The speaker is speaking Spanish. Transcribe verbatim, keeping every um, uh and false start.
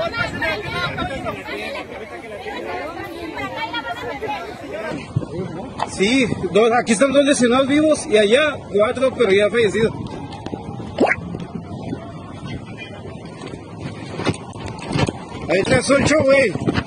Sí, dos, aquí están dos lesionados vivos y allá cuatro, pero ya fallecidos. Ahí está ocho, güey.